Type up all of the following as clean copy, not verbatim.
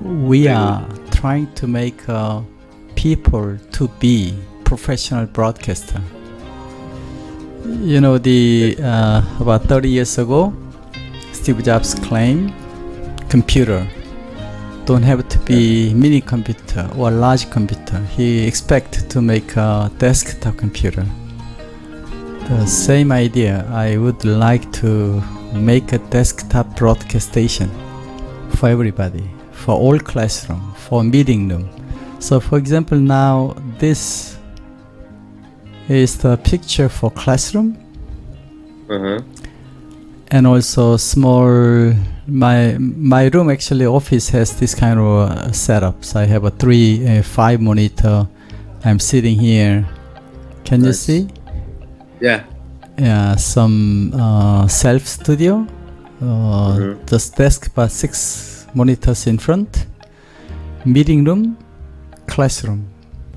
we are trying to make people to be professional broadcaster. You know, about 30 years ago, Steve Jobs claimed computer don't have to be mini computer or large computer. He expected to make a desktop computer. The same idea, I would like to make a desktop broadcast station for everybody, for all classroom, for meeting room. So for example, now this is the picture for classroom. And also small, my room actually office has this kind of setup. So I have a 5 monitor. I'm sitting here. Can you see? Yeah. Yeah, some self studio. Just desk, but 6 monitors in front. Meeting room, classroom.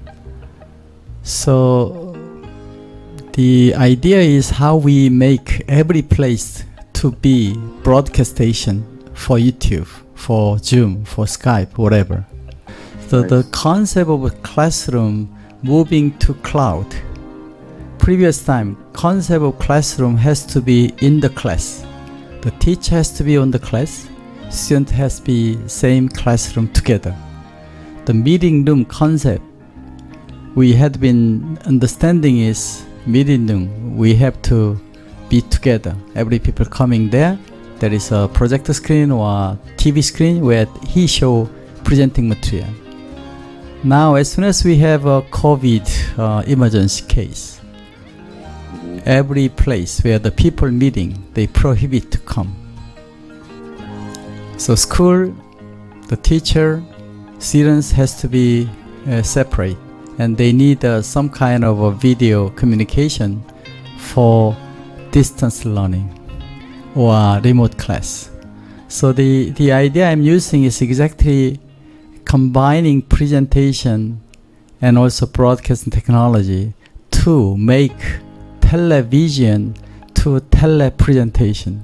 So the idea is how we make every place to be broadcast station for YouTube, for Zoom, for Skype, whatever. So the concept of a classroom moving to cloud. Previous time, concept of classroom has to be in the class. The teacher has to be on the class. Student has to be same classroom together. The meeting room concept we had been understanding is meeting room. We have to be together. Every people coming there. There is a projector screen or TV screen where he show presenting material. Now, as soon as we have a COVID emergency case, every place where the people meeting, they prohibit to come. So school, the teacher, students has to be separate, and they need some kind of a video communication for distance learning or remote class. So the idea I'm using is exactly combining presentation and also broadcasting technology to make television to telepresentation.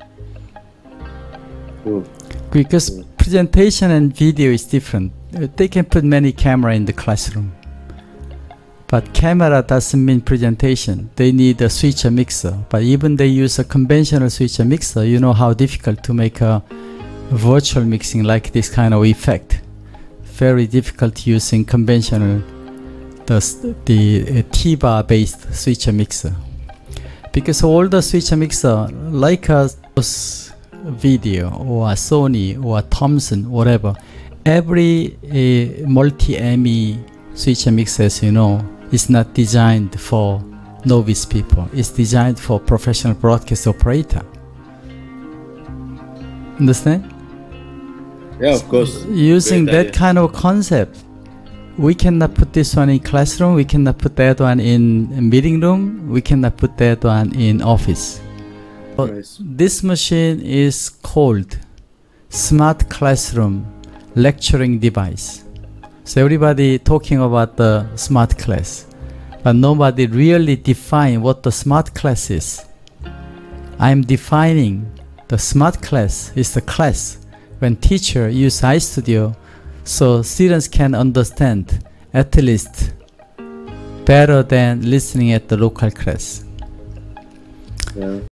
Because presentation and video is different. They can put many camera in the classroom, but camera doesn't mean presentation. They need a switcher mixer. But even they use a conventional switcher mixer, you know how difficult to make a virtual mixing like this kind of effect. Very difficult using conventional the T-bar based switcher mixer. Because all the switcher mixer like a video or a Sony or a Thomson, whatever, every multi-ME switcher mixer, as you know, is not designed for novice people. It's designed for professional broadcast operator. Understand? Yeah, of course. Using that kind of concept, we cannot put this one in classroom, we cannot put that one in meeting room, we cannot put that one in office. Nice. This machine is called Smart Classroom Lecturing Device. So everybody talking about the smart class, but nobody really define what the smart class is. I'm defining the smart class is the class when teacher use iStudio so students can understand at least better than listening at the local class. Yeah.